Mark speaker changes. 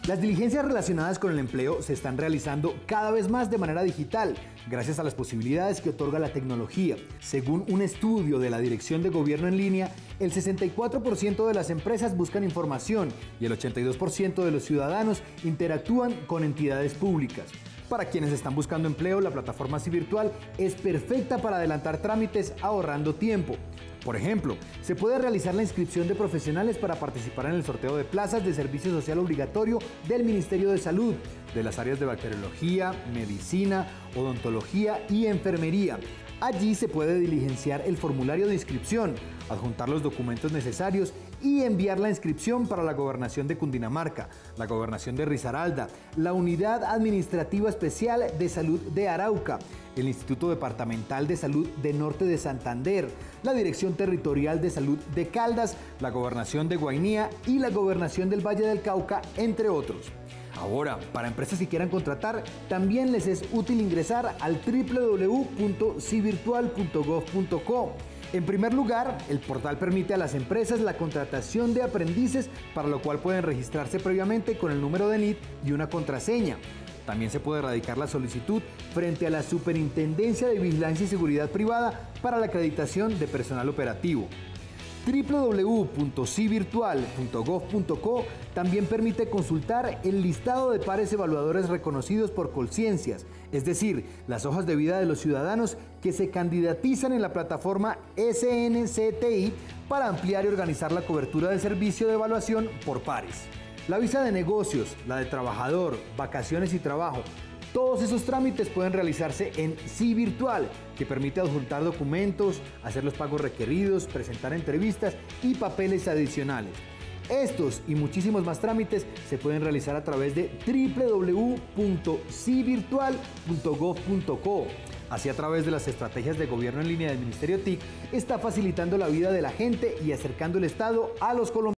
Speaker 1: Las diligencias relacionadas con el empleo se están realizando cada vez más de manera digital, gracias a las posibilidades que otorga la tecnología. Según un estudio de la Dirección de Gobierno en Línea, el 64% de las empresas buscan información y el 82% de los ciudadanos interactúan con entidades públicas. Para quienes están buscando empleo, la plataforma CiVirtual es perfecta para adelantar trámites ahorrando tiempo. Por ejemplo, se puede realizar la inscripción de profesionales para participar en el sorteo de plazas de servicio social obligatorio del Ministerio de Salud, de las áreas de bacteriología, medicina, odontología y enfermería. Allí se puede diligenciar el formulario de inscripción, adjuntar los documentos necesarios y enviar la inscripción para la Gobernación de Cundinamarca, la Gobernación de Risaralda, la Unidad Administrativa Especial de Salud de Arauca, el Instituto Departamental de Salud de Norte de Santander, la Dirección Territorial de Salud de Caldas, la Gobernación de Guainía y la Gobernación del Valle del Cauca, entre otros. Ahora, para empresas que quieran contratar, también les es útil ingresar al www.civirtual.gov.co. En primer lugar, el portal permite a las empresas la contratación de aprendices, para lo cual pueden registrarse previamente con el número de NIT y una contraseña. También se puede radicar la solicitud frente a la Superintendencia de Vigilancia y Seguridad Privada para la acreditación de personal operativo. www.civirtual.gov.co también permite consultar el listado de pares evaluadores reconocidos por Colciencias, es decir, las hojas de vida de los ciudadanos que se candidatizan en la plataforma SNCTI para ampliar y organizar la cobertura del servicio de evaluación por pares. La visa de negocios, la de trabajador, vacaciones y trabajo, todos esos trámites pueden realizarse en CiVirtual, que permite adjuntar documentos, hacer los pagos requeridos, presentar entrevistas y papeles adicionales. Estos y muchísimos más trámites se pueden realizar a través de www.civirtual.gov.co. Así, a través de las estrategias de gobierno en línea del Ministerio TIC, está facilitando la vida de la gente y acercando el Estado a los colombianos.